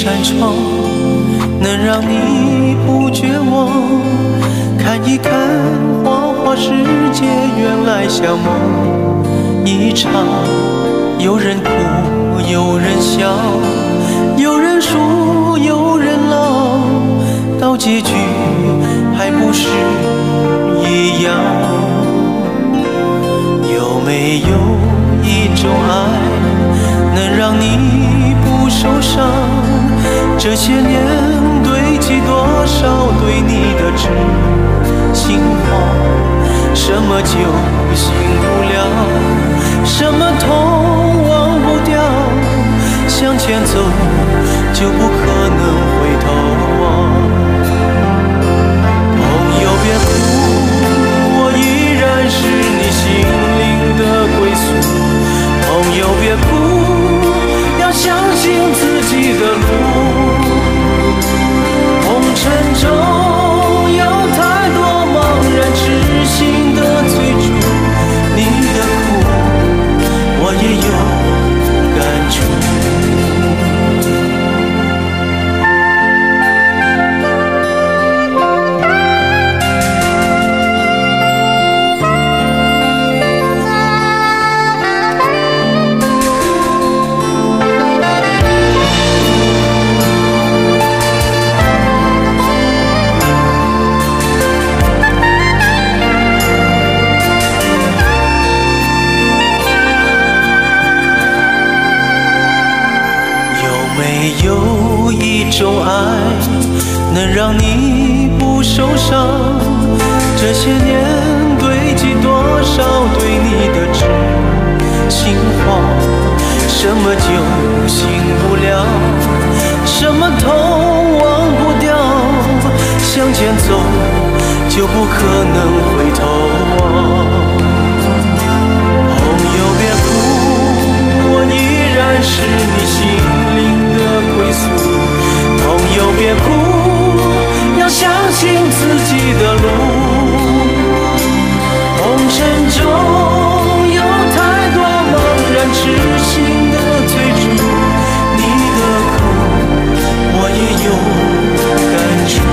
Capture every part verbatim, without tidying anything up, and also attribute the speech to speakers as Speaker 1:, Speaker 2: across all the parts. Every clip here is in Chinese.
Speaker 1: 扇窗，能让你不绝望。看一看花花世界，原来像梦一场。有人哭，有人笑，有人输，有人老，到结局还不是一样。有没有一种爱，能让你不受伤？这些年堆积多少对你的痴心话？什么酒醒不了，什么痛忘不掉，向前走就不可能回头望。朋友别哭，我依然是你心灵的归宿。朋友别哭，要相信自己的路。红尘中有太多茫然痴心的追逐，你的苦我也有感触。有一种爱，能让你不受伤。这些年堆积多少对你的痴心话？什么酒醒不了，什么痛忘不掉，向前走就不可能回头望。朋友别哭，我依然是你心灵的归宿。朋友别哭，要相信自己的路。红尘中有太多茫然痴心的追逐，你的苦我也有感触。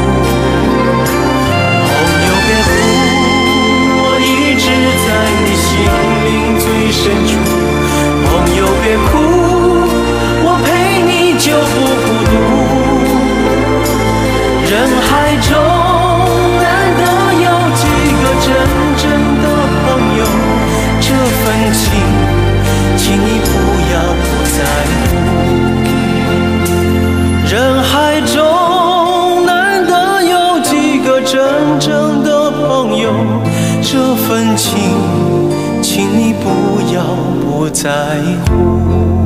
Speaker 1: 朋友别哭，我一直在你心灵最深处。朋友别哭，我陪你就不孤独。人海中难得有几个真正的朋友，这份情请你不要不在乎。人海中难得有几个真正的朋友，这份情请你不要不在乎。